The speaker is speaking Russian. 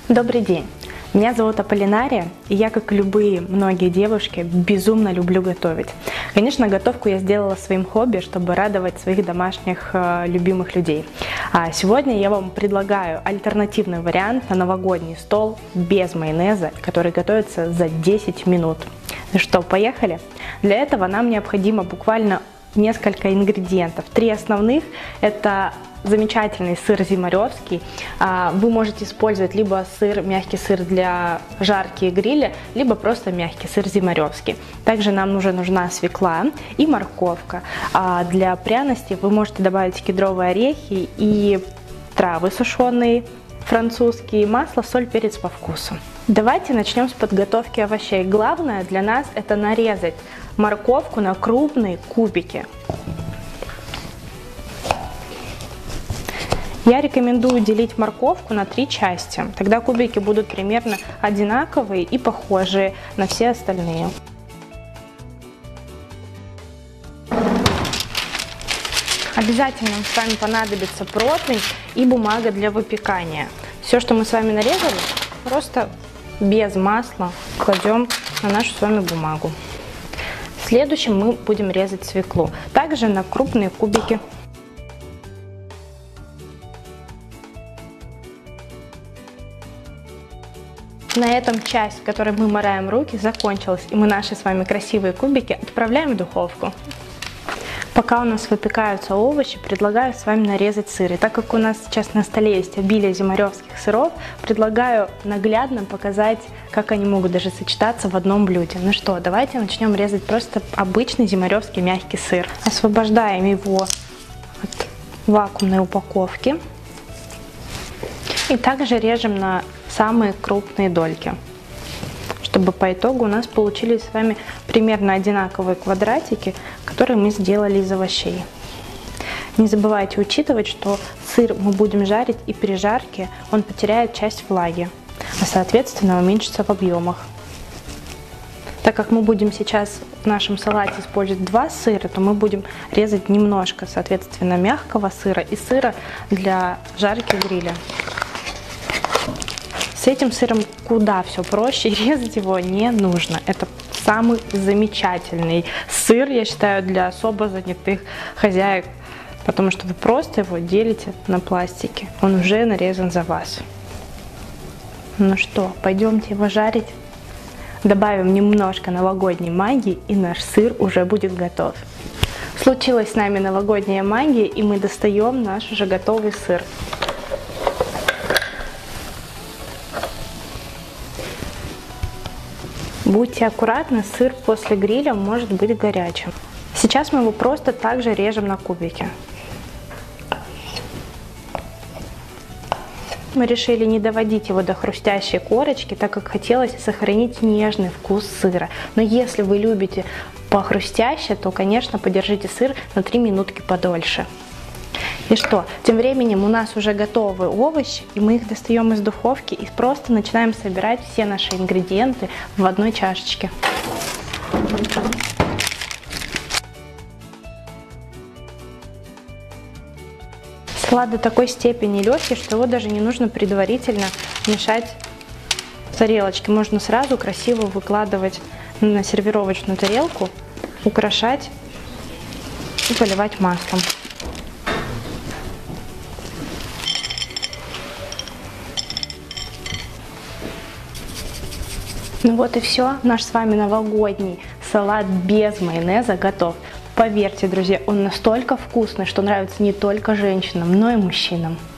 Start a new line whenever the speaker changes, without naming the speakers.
Добрый день! Меня зовут Аполлинария, и я, как и любые многие девушки, безумно люблю готовить. Конечно, готовку я сделала своим хобби, чтобы радовать своих домашних любимых людей. А сегодня я вам предлагаю альтернативный вариант на новогодний стол без майонеза, который готовится за 10 минут. Ну что, поехали? Для этого нам необходимо буквально несколько ингредиентов. 3 основных – это замечательный сыр зимаревский. Вы можете использовать либо мягкий сыр для жарки и гриля, либо просто мягкий сыр зимаревский. Также нам нужна свекла и морковка. Для пряностей вы можете добавить кедровые орехи и травы сушеные, французские, масло, соль, перец по вкусу. Давайте начнем с подготовки овощей. Главное для нас это нарезать морковку на крупные кубики. Я рекомендую делить морковку на 3 части, тогда кубики будут примерно одинаковые и похожие на все остальные. Обязательно нам с вами понадобится противень и бумага для выпекания. Все, что мы с вами нарезали, просто без масла кладем на нашу с вами бумагу. Следующим мы будем резать свеклу, также на крупные кубики. На этом часть, в которой мы мораем руки, закончилась, и мы наши с вами красивые кубики отправляем в духовку. Пока у нас выпекаются овощи, предлагаю с вами нарезать сыр. И так как у нас сейчас на столе есть обилие зимаревских сыров, предлагаю наглядно показать, как они могут даже сочетаться в одном блюде. Ну что, давайте начнем резать просто обычный зимаревский мягкий сыр. Освобождаем его от вакуумной упаковки. И также режем на самые крупные дольки, чтобы по итогу у нас получились с вами примерно одинаковые квадратики, которые мы сделали из овощей. Не забывайте учитывать, что сыр мы будем жарить, и при жарке он потеряет часть влаги, а соответственно уменьшится в объемах. Так как мы будем сейчас в нашем салате использовать 2 сыра, то мы будем резать немножко, соответственно, мягкого сыра и сыра для жарки гриля. С этим сыром куда все проще, резать его не нужно. Это самый замечательный сыр, я считаю, для особо занятых хозяек, потому что вы просто его делите на пластике. Он уже нарезан за вас. Ну что, пойдемте его жарить. Добавим немножко новогодней магии, и наш сыр уже будет готов. Случилась с нами новогодняя магия, и мы достаем наш уже готовый сыр. Будьте аккуратны, сыр после гриля может быть горячим. Сейчас мы его просто также режем на кубики. Мы решили не доводить его до хрустящей корочки, так как хотелось сохранить нежный вкус сыра. Но если вы любите похрустяще, то, конечно, подержите сыр на 3 минутки подольше. И что? Тем временем у нас уже готовы овощи, и мы их достаем из духовки и просто начинаем собирать все наши ингредиенты в одной чашечке. Салат до такой степени легкий, что его даже не нужно предварительно мешать в тарелочке. Можно сразу красиво выкладывать на сервировочную тарелку, украшать и поливать маслом. Ну вот и все, наш с вами новогодний салат без майонеза готов. Поверьте, друзья, он настолько вкусный, что нравится не только женщинам, но и мужчинам.